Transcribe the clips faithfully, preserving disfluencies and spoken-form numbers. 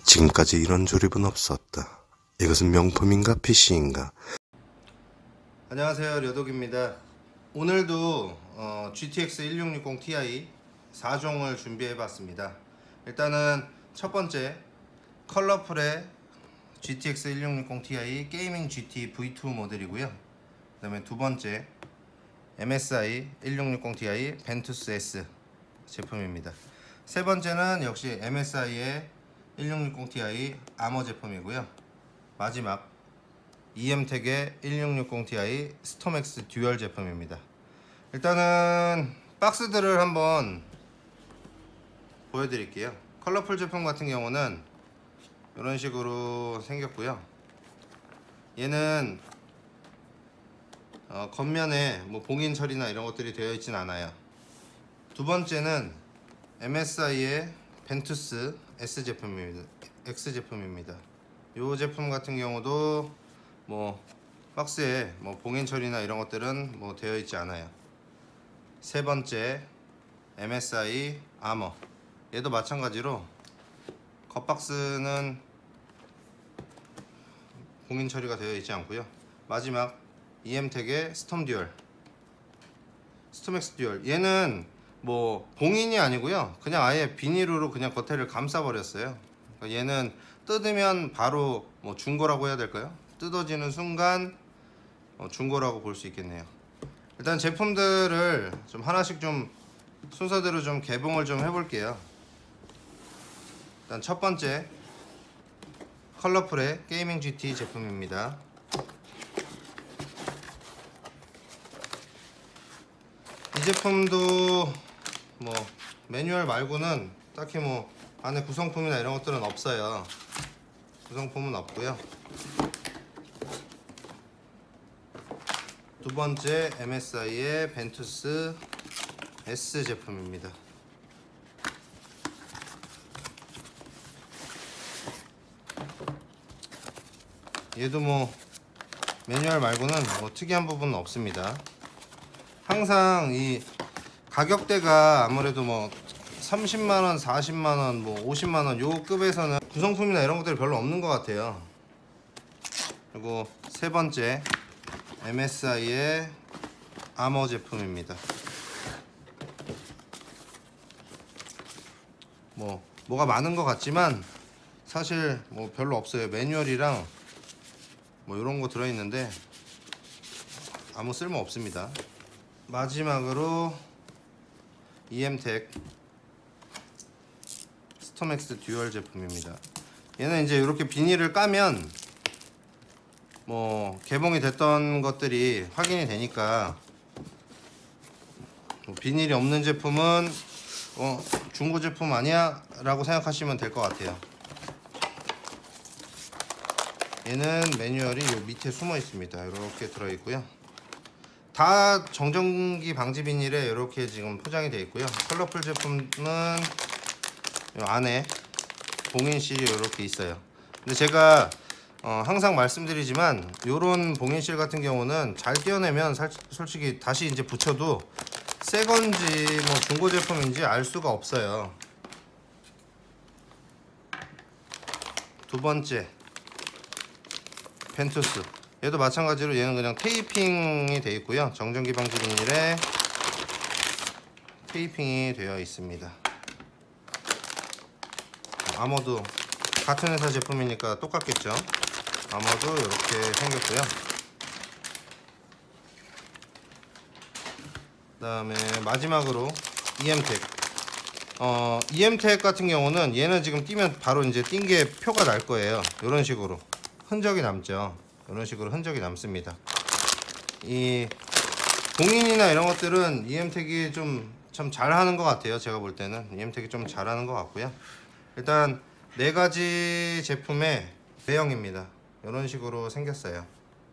지금까지 이런 조립은 없었다. 이것은 명품인가 피씨인가? 안녕하세요, 려독입니다. 오늘도 어, 지티엑스 일육육공 티아이 사 종을 준비해 봤습니다. 일단은 첫 번째 컬러풀의 지티엑스 일육육공 티아이 게이밍 지티 브이 투 모델이고요. 그 다음에 두 번째 엠에스아이 일육육공 티아이 벤투스 S 제품입니다. 세 번째는 역시 엠에스아이의 일육육공 티아이 아머 제품이고요. 마지막 이엠텍의 일육육공 티아이 스톰엑스 듀얼 제품입니다. 일단은 박스들을 한번 보여드릴게요. 컬러풀 제품 같은 경우는 이런 식으로 생겼고요. 얘는 어, 겉면에 뭐 봉인 처리나 이런 것들이 되어 있진 않아요. 두 번째는 엠에스아이의 벤투스 S 제품입니다. X 제품입니다. 이 제품 같은 경우도 뭐 박스에 뭐 봉인 처리나 이런 것들은 뭐 되어 있지 않아요. 세 번째 엠에스아이 아머, 얘도 마찬가지로 겉박스는 봉인 처리가 되어 있지 않고요. 마지막 이엠텍의 스톰 듀얼, 스톰엑스 듀얼, 얘는 뭐 봉인이 아니고요, 그냥 아예 비닐으로 그냥 겉에를 감싸 버렸어요. 그러니까 얘는 뜯으면 바로 뭐 중고라고 해야 될까요? 뜯어지는 순간 어, 중고라고 볼 수 있겠네요. 일단 제품들을 좀 하나씩 좀 순서대로 좀 개봉을 좀 해볼게요. 일단 첫 번째 컬러풀의 게이밍 지티 제품입니다. 이 제품도 뭐 매뉴얼 말고는 딱히 뭐 안에 구성품이나 이런 것들은 없어요. 구성품은 없고요. 두 번째 엠에스아이의 벤투스 S 제품입니다. 얘도 뭐 매뉴얼 말고는 뭐 특이한 부분은 없습니다. 항상 이 가격대가 아무래도 뭐 삼십만 원, 사십만 원, 뭐 오십만 원 요 급에서는 구성품이나 이런 것들이 별로 없는 것 같아요. 그리고 세 번째 엠에스아이의 아머 제품입니다. 뭐 뭐가 많은 것 같지만 사실 뭐 별로 없어요. 매뉴얼이랑 뭐 이런 거 들어있는데 아무 쓸모 없습니다. 마지막으로 이엠텍 스톰엑스 듀얼 제품입니다. 얘는 이제 이렇게 비닐을 까면 뭐 개봉이 됐던 것들이 확인이 되니까 뭐 비닐이 없는 제품은 어, 중고 제품 아니야? 라고 생각하시면 될 것 같아요. 얘는 매뉴얼이 요 밑에 숨어 있습니다. 이렇게 들어있고요. 다 정전기 방지 비닐에 이렇게 지금 포장이 되어 있고요. 컬러풀 제품은 요 안에 봉인실이 이렇게 있어요. 근데 제가 어, 항상 말씀드리지만 요런 봉인실 같은 경우는 잘 떼어내면 살, 솔직히 다시 이제 붙여도 새 건지 뭐 중고 제품인지 알 수가 없어요. 두 번째 벤투스, 얘도 마찬가지로 얘는 그냥 테이핑이 되어 있고요. 정전기 방지 비닐에 테이핑이 되어 있습니다. 아머도 같은 회사 제품이니까 똑같겠죠. 아머도 이렇게 생겼고요. 그 다음에 마지막으로 이엠텍. 어, 이엠텍 같은 경우는 얘는 지금 띄면 바로 이제 띈 게 표가 날 거예요. 이런 식으로 흔적이 남죠. 이런 식으로 흔적이 남습니다. 이 봉인이나 이런 것들은 이엠텍이 좀 참 잘하는 것 같아요. 제가 볼 때는 이엠텍이 좀 잘하는 것 같고요. 일단 네 가지 제품의 배형입니다. 이런 식으로 생겼어요.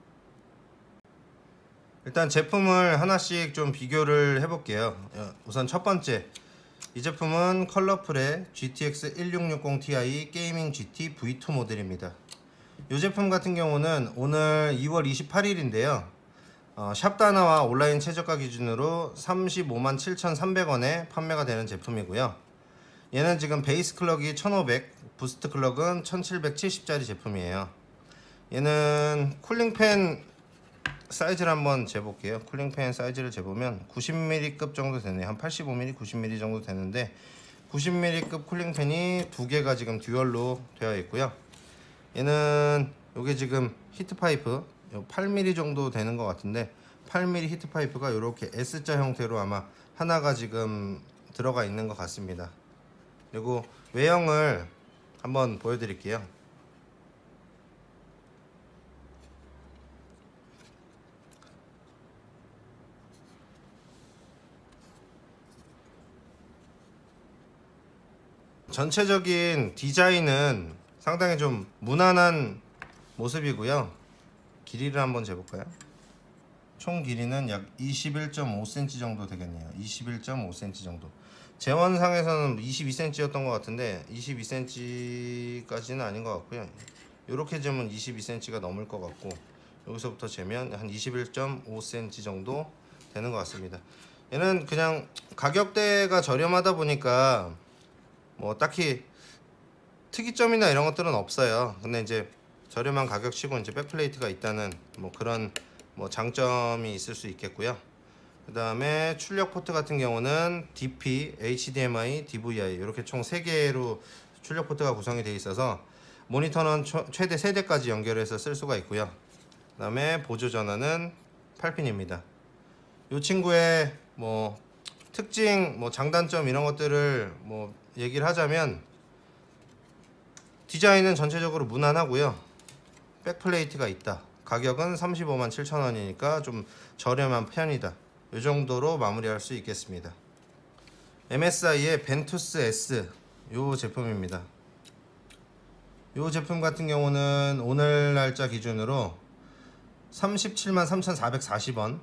일단 제품을 하나씩 좀 비교를 해볼게요. 우선 첫 번째, 이 제품은 컬러풀의 지티엑스 일육육공 티아이 게이밍 지티 브이 투 모델입니다. 이 제품 같은 경우는 오늘 이월 이십팔일인데요 어, 샵다나와 온라인 최저가 기준으로 삼십오만 칠천삼백 원에 판매가 되는 제품이고요. 얘는 지금 베이스 클럭이 천오백, 부스트 클럭은 천칠백칠십짜리 제품이에요. 얘는 쿨링팬 사이즈를 한번 재볼게요. 쿨링팬 사이즈를 재보면 구십 밀리미터급 정도 되네요. 한 팔십오 밀리미터, 구십 밀리미터 정도 되는데 구십 밀리미터급 쿨링팬이 두 개가 지금 듀얼로 되어 있고요. 얘는 요게 지금 히트 파이프 팔 밀리미터 정도 되는 것 같은데 팔 밀리미터 히트 파이프가 이렇게 S자 형태로 아마 하나가 지금 들어가 있는 것 같습니다. 그리고 외형을 한번 보여드릴게요. 전체적인 디자인은 상당히 좀 무난한 모습이고요. 길이를 한번 재볼까요? 총 길이는 약 이십일 점 오 센티미터 정도 되겠네요. 이십일 점 오 센티미터 정도. 재원상에서는 이십이 센티미터였던 것 같은데 이십이 센티미터까지는 아닌 것 같고요. 이렇게 재면 이십이 센티미터가 넘을 것 같고 여기서부터 재면 한 이십일 점 오 센티미터 정도 되는 것 같습니다. 얘는 그냥 가격대가 저렴하다 보니까 뭐 딱히 특이점이나 이런 것들은 없어요. 근데 이제 저렴한 가격치고 이제 백플레이트가 있다는 뭐 그런 뭐 장점이 있을 수 있겠고요. 그 다음에 출력 포트 같은 경우는 디피, 에이치디엠아이, 디브이아이 이렇게 총 세 개로 출력 포트가 구성이 되어 있어서 모니터는 최대 세 대까지 연결해서 쓸 수가 있고요. 그 다음에 보조 전원은 팔 핀입니다. 이 친구의 뭐 특징, 뭐 장단점 이런 것들을 뭐 얘기를 하자면 디자인은 전체적으로 무난하고요. 백플레이트가 있다. 가격은 삼십오만 칠천 원이니까 좀 저렴한 편이다. 이 정도로 마무리할 수 있겠습니다. 엠에스아이의 벤투스 S 요 제품입니다. 요 제품 같은 경우는 오늘 날짜 기준으로 삼십칠만 삼천사백사십 원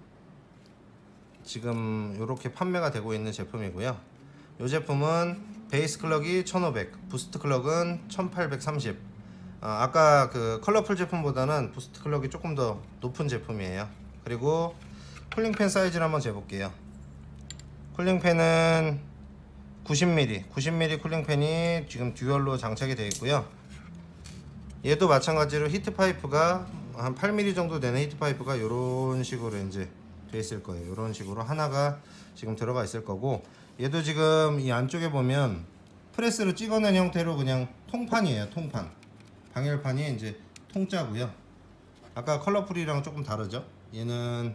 지금 이렇게 판매가 되고 있는 제품이고요. 이 제품은 베이스 클럭이 천오백, 부스트 클럭은 천팔백삼십. 아, 아까 그 컬러풀 제품보다는 부스트 클럭이 조금 더 높은 제품이에요. 그리고 쿨링팬 사이즈를 한번 재볼게요. 쿨링팬은 구십 밀리미터, 구십 밀리미터 쿨링팬이 지금 듀얼로 장착이 되어 있고요. 얘도 마찬가지로 히트 파이프가 한 팔 밀리미터 정도 되는 히트 파이프가 이런 식으로 이제 돼 있을 거예요. 이런 식으로 하나가 지금 들어가 있을 거고, 얘도 지금 이 안쪽에 보면 프레스로 찍어낸 형태로 그냥 통판이에요. 통판. 방열판이 이제 통짜고요. 아까 컬러풀이랑 조금 다르죠. 얘는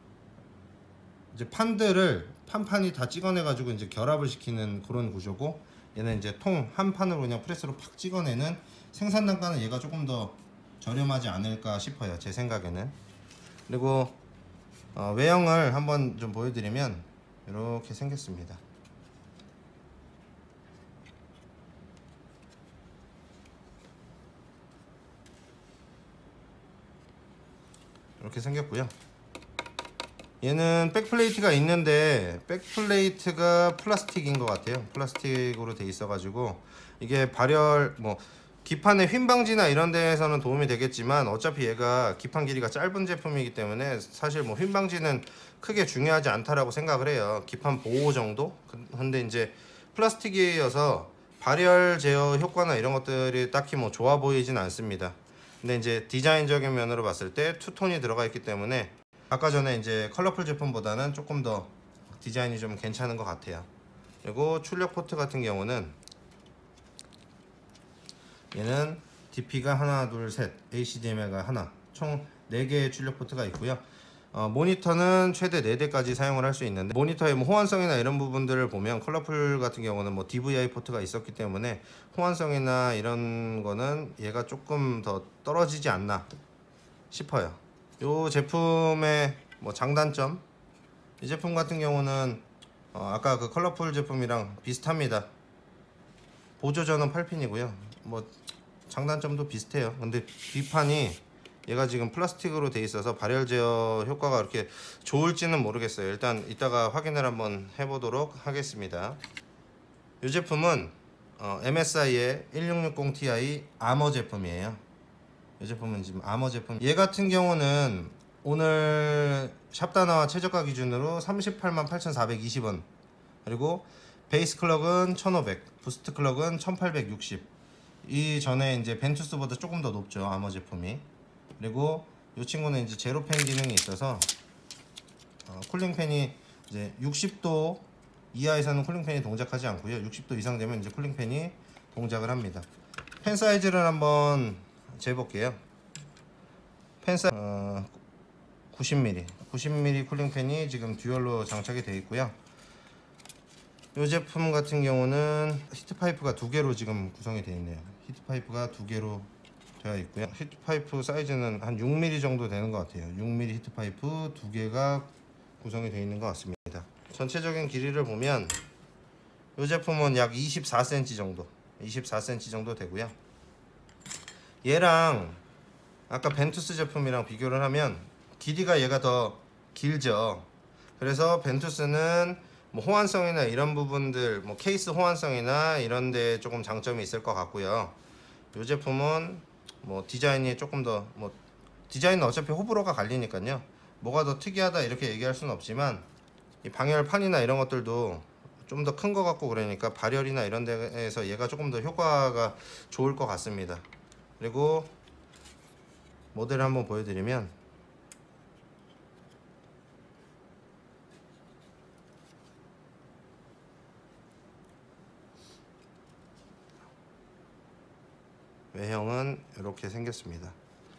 이제 판들을 판판이 다 찍어내 가지고 이제 결합을 시키는 그런 구조고, 얘는 이제 통 한 판으로 그냥 프레스로 팍 찍어내는 생산 단가는 얘가 조금 더 저렴하지 않을까 싶어요. 제 생각에는. 그리고 어, 외형을 한번 좀 보여드리면 이렇게 생겼습니다. 이렇게 생겼고요. 얘는 백플레이트가 있는데 백플레이트가 플라스틱인 것 같아요. 플라스틱으로 돼 있어 가지고 이게 발열 뭐 기판의 휜방지나 이런 데에서는 도움이 되겠지만 어차피 얘가 기판 길이가 짧은 제품이기 때문에 사실 뭐 휜방지는 크게 중요하지 않다라고 생각을 해요. 기판 보호 정도? 근데 이제 플라스틱이어서 발열 제어 효과나 이런 것들이 딱히 뭐 좋아 보이진 않습니다. 근데 이제 디자인적인 면으로 봤을 때 투톤이 들어가 있기 때문에 아까 전에 이제 컬러풀 제품보다는 조금 더 디자인이 좀 괜찮은 것 같아요. 그리고 출력 포트 같은 경우는 얘는 디피가 하나, 둘, 셋, 에이치디엠아이가 하나, 총 네 개의 출력 포트가 있고요. 어, 모니터는 최대 네 대까지 사용을 할 수 있는데 모니터의 뭐 호환성이나 이런 부분들을 보면 컬러풀 같은 경우는 뭐 디브이아이 포트가 있었기 때문에 호환성이나 이런 거는 얘가 조금 더 떨어지지 않나 싶어요. 이 제품의 뭐 장단점, 이 제품 같은 경우는 어, 아까 그 컬러풀 제품이랑 비슷합니다. 보조 전원 팔 핀이고요. 뭐 장단점도 비슷해요. 근데 뒷판이 얘가 지금 플라스틱으로 돼 있어서 발열 제어 효과가 그렇게 좋을지는 모르겠어요. 일단 이따가 확인을 한번 해보도록 하겠습니다. 이 제품은 어, 엠에스아이의 일육육공 티아이 아머 제품이에요. 이 제품은 지금 아머 제품. 얘 같은 경우는 오늘 샵다나와 최저가 기준으로 삼십팔만 팔천사백이십 원. 그리고 베이스 클럭은 천오백, 부스트 클럭은 천팔백육십. 이 전에 이제 벤투스보다 조금 더 높죠, 아머 제품이. 그리고 이 친구는 이제 제로팬 기능이 있어서 어, 쿨링팬이 이제 육십 도 이하에서는 쿨링팬이 동작하지 않고요. 육십 도 이상 되면 이제 쿨링팬이 동작을 합니다. 팬 사이즈를 한번 재볼게요. 팬 사이즈 어, 구십 밀리미터 구십 밀리미터 쿨링팬이 지금 듀얼로 장착이 되어 있고요. 이 제품 같은 경우는 히트파이프가 두 개로 지금 구성이 되어 있네요. 히트파이프가 두 개로 되어 있고요. 히트파이프 사이즈는 한 육 밀리미터 정도 되는 것 같아요. 육 밀리미터 히트파이프 두 개가 구성이 되어 있는 것 같습니다. 전체적인 길이를 보면 이 제품은 약 이십사 센티미터 정도 이십사 센티미터 정도 되고요. 얘랑 아까 벤투스 제품이랑 비교를 하면 길이가 얘가 더 길죠. 그래서 벤투스는 뭐 호환성이나 이런 부분들, 뭐 케이스 호환성이나 이런 데 조금 장점이 있을 것 같고요. 이 제품은 뭐 디자인이 조금 더, 뭐 디자인은 어차피 호불호가 갈리니까요. 뭐가 더 특이하다 이렇게 얘기할 수는 없지만 이 방열판이나 이런 것들도 좀 더 큰 것 같고, 그러니까 발열이나 이런 데에서 얘가 조금 더 효과가 좋을 것 같습니다. 그리고 모델을 한번 보여드리면 외형은 이렇게 생겼습니다.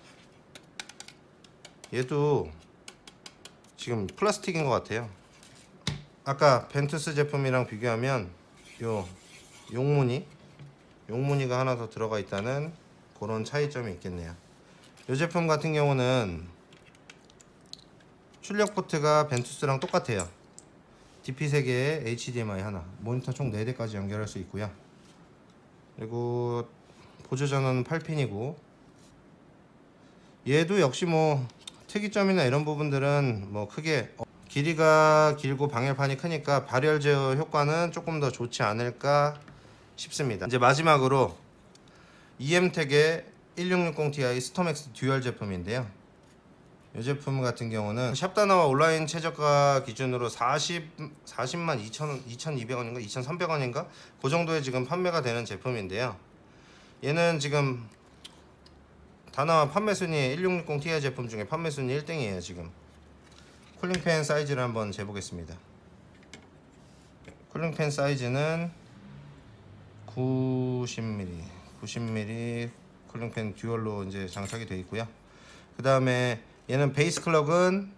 얘도 지금 플라스틱인 것 같아요. 아까 벤투스 제품이랑 비교하면 요 용무늬 용무늬가 하나 더 들어가 있다는 그런 차이점이 있겠네요. 이 제품 같은 경우는 출력 포트가 벤투스랑 똑같아요. 디피 세 개에 에이치디엠아이 하나, 모니터 총 네 대까지 연결할 수 있고요. 그리고 보조 전원은 팔 핀이고, 얘도 역시 뭐 특이점이나 이런 부분들은 뭐 크게 어, 길이가 길고 방열판이 크니까 발열 제어 효과는 조금 더 좋지 않을까 싶습니다. 이제 마지막으로 이엠텍의 일육육공 티아이 스톰엑스 듀얼 제품인데요. 이 제품 같은 경우는 샵다나와 온라인 최저가 기준으로 사십만 이천이백 원인가 이천삼백 원인가 그 정도에 지금 판매가 되는 제품인데요. 얘는 지금 다나와 판매 순위 일육육공 티아이 제품 중에 판매 순위 일 등이에요. 지금 쿨링팬 사이즈를 한번 재보겠습니다. 쿨링팬 사이즈는 구십 밀리미터 구십 밀리미터 쿨링팬 듀얼로 이제 장착이 되어 있고요. 그 다음에 얘는 베이스 클럭은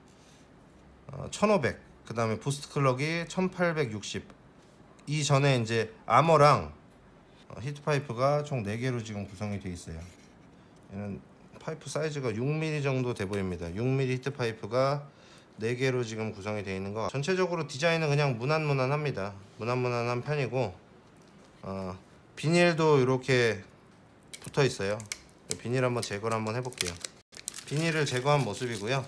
천오백, 그 다음에 부스트 클럭이 천팔백육십. 이전에 이제 아머랑 히트파이프가 총 네 개로 지금 구성이 되어 있어요. 얘는 파이프 사이즈가 육 밀리미터 정도 돼 보입니다. 육 밀리미터 히트파이프가 네 개로 지금 구성이 되어 있는 거. 전체적으로 디자인은 그냥 무난무난합니다. 무난무난한 편이고, 어, 비닐도 이렇게 붙어 있어요. 비닐 한번 제거를 한번 해볼게요. 비닐을 제거한 모습이고요.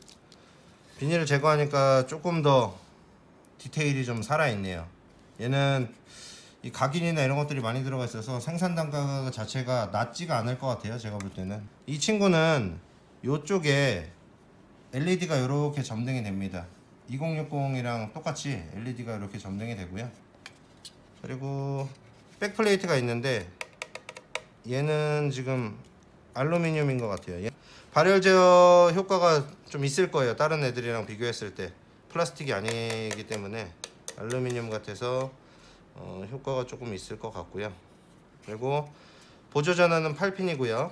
비닐을 제거하니까 조금 더 디테일이 좀 살아있네요. 얘는 이 각인이나 이런 것들이 많이 들어가 있어서 생산 단가 자체가 낮지가 않을 것 같아요. 제가 볼 때는 이 친구는 이쪽에 엘이디가 이렇게 점등이 됩니다. 이공육공이랑 똑같이 엘이디가 이렇게 점등이 되고요. 그리고 백플레이트가 있는데 얘는 지금 알루미늄인 것 같아요. 발열 제어 효과가 좀 있을 거예요. 다른 애들이랑 비교했을 때 플라스틱이 아니기 때문에 알루미늄 같아서 어, 효과가 조금 있을 것 같고요. 그리고 보조 전원은 팔 핀이고요.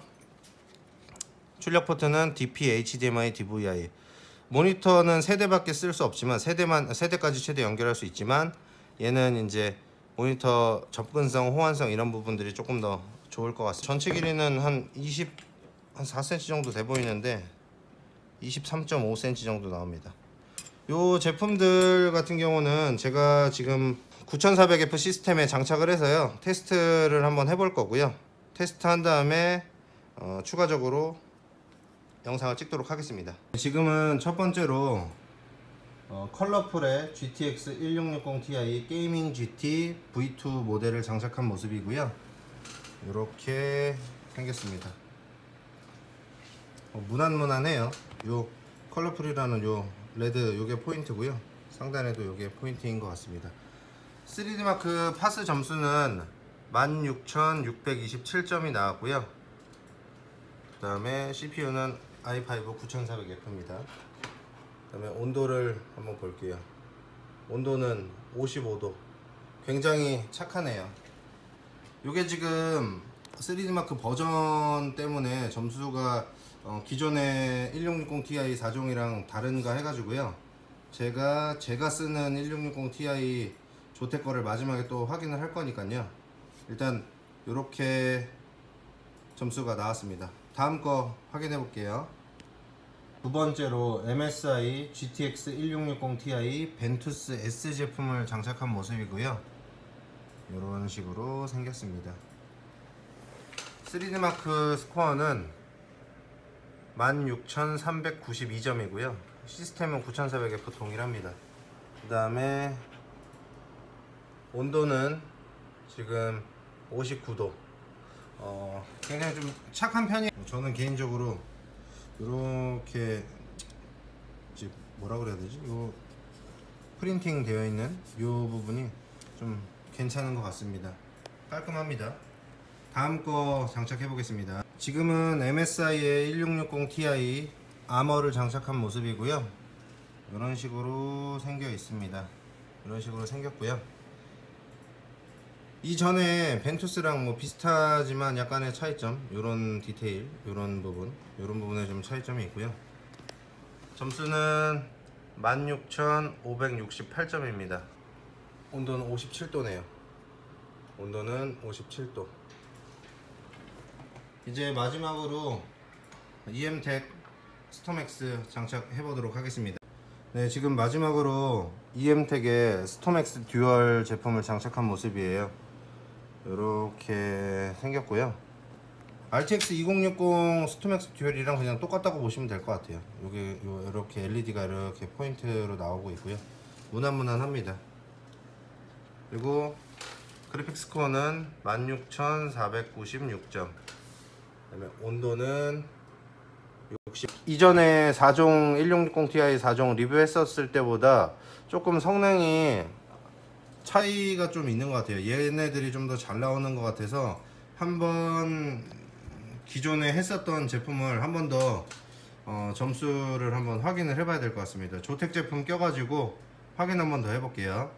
출력 포트는 디피, 에이치디엠아이, 디브이아이. 모니터는 세 대밖에 쓸 수 없지만 세 대만 세 대까지 최대 연결할 수 있지만 얘는 이제 모니터 접근성, 호환성 이런 부분들이 조금 더 좋을 것 같습니다. 전체 길이는 한 이십, 한 사 센티미터 정도 돼 보이는데 이십삼 점 오 센티미터 정도 나옵니다. 요 제품들 같은 경우는 제가 지금 구천사백 에프 시스템에 장착을 해서요 테스트를 한번 해볼 거고요. 테스트 한 다음에 어, 추가적으로 영상을 찍도록 하겠습니다. 지금은 첫 번째로 어, 컬러풀의 지티엑스 일육육공 티아이 게이밍 지티 브이 투 모델을 장착한 모습이고요. 이렇게 생겼습니다. 어, 무난무난해요. 요 컬러풀이라는 요 레드 요게 포인트고요. 상단에도 요게 포인트인 것 같습니다. 쓰리디 마크 파스 점수는 만 육천육백이십칠 점이 나왔고요. 그 다음에 씨피유는 아이 파이브 구천사백 에프입니다. 그 다음에 온도를 한번 볼게요. 온도는 오십오 도. 굉장히 착하네요. 요게 지금 쓰리디 마크 버전 때문에 점수가 어 기존의 일육육공 티아이 사 종이랑 다른가 해가지고요. 제가 제가 쓰는 일육육공 티아이 조텍 거를 마지막에 또 확인을 할 거니까요. 일단 요렇게 점수가 나왔습니다. 다음 거 확인해 볼게요. 두 번째로 엠에스아이 지티엑스 일육육공 티아이 벤투스 S 제품을 장착한 모습이고요. 이런 식으로 생겼습니다. 쓰리디 마크 스코어는 만 육천삼백구십이 점이고요. 시스템은 구천사백 에프 동일합니다. 그 다음에 온도는 지금 오십구 도. 어, 굉장히 좀 착한 편이에요. 저는 개인적으로 이렇게 뭐라 그래야 되지? 요 프린팅 되어 있는 이 부분이 좀 괜찮은 것 같습니다. 깔끔합니다. 다음 거 장착해 보겠습니다. 지금은 엠에스아이의 일육육공 티아이 아머를 장착한 모습이고요. 이런 식으로 생겨 있습니다. 이런 식으로 생겼고요. 이전에 벤투스랑 뭐 비슷하지만 약간의 차이점, 이런 디테일, 이런 부분, 이런 부분에 좀 차이점이 있고요. 점수는 만 육천오백육십팔 점입니다. 온도는 오십칠 도네요. 온도는 오십칠 도. 이제 마지막으로 이엠텍 스톰엑스 장착해 보도록 하겠습니다. 네, 지금 마지막으로 이엠텍의 스톰엑스 듀얼 제품을 장착한 모습이에요. 이렇게 생겼고요. 알티엑스 이공육공 스톰엑스 듀얼이랑 그냥 똑같다고 보시면 될 것 같아요. 여기 이렇게 엘이디가 이렇게 포인트로 나오고 있고요. 무난무난합니다. 그리고 그래픽 스코어는 만 육천사백구십육 점. 그다음에 온도는 육십. 이전에 사 종 일육육공 티아이 사 종 리뷰했었을 때보다 조금 성능이 차이가 좀 있는 것 같아요. 얘네들이 좀 더 잘 나오는 것 같아서 한번 기존에 했었던 제품을 한 번 더 어, 점수를 한번 확인을 해봐야 될 것 같습니다. 조텍 제품 껴가지고 확인 한번 더 해볼게요.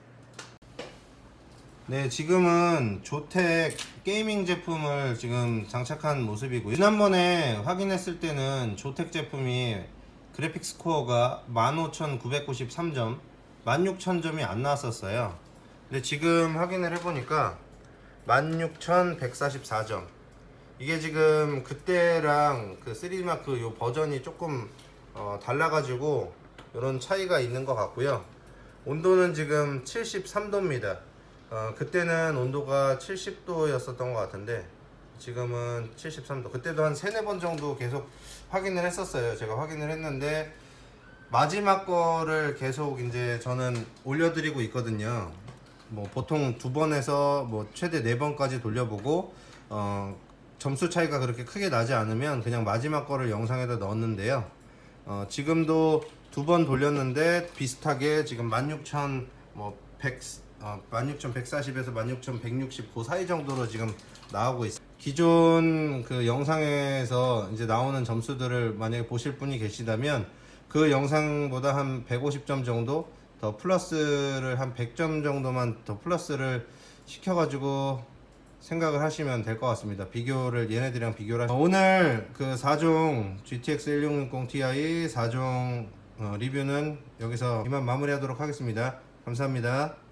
네, 지금은 조텍 게이밍 제품을 지금 장착한 모습이고요. 지난번에 확인했을 때는 조텍 제품이 그래픽 스코어가 만 오천구백구십삼 점, 만 육천 점이 안 나왔었어요. 근데 지금 확인을 해보니까 만 육천백사십사 점. 이게 지금 그때랑 그 쓰리디 마크 요 버전이 조금 어, 달라가지고 이런 차이가 있는 것 같고요. 온도는 지금 칠십삼 도입니다. 어, 그때는 온도가 칠십 도였었던 것 같은데 지금은 칠십삼 도. 그때도 한 세네 번 정도 계속 확인을 했었어요. 제가 확인을 했는데 마지막 거를 계속 이제 저는 올려드리고 있거든요. 뭐 보통 두 번에서 뭐 최대 네 번까지 돌려보고 어, 점수 차이가 그렇게 크게 나지 않으면 그냥 마지막 거를 영상에다 넣었는데요. 어, 지금도 두 번 돌렸는데 비슷하게 지금 만 육천백 어, 만 육천백사십에서 만 육천백육십 그 사이 정도로 지금 나오고 있어요. 기존 그 영상에서 이제 나오는 점수들을 만약에 보실 분이 계시다면 그 영상보다 한 백오십 점 정도 더 플러스를 한 백 점 정도만 더 플러스를 시켜가지고 생각을 하시면 될 것 같습니다. 비교를 얘네들이랑 비교를 하시... 오늘 그 사 종 지티엑스 일육육공 티아이 사 종 어, 리뷰는 여기서 이만 마무리하도록 하겠습니다. 감사합니다.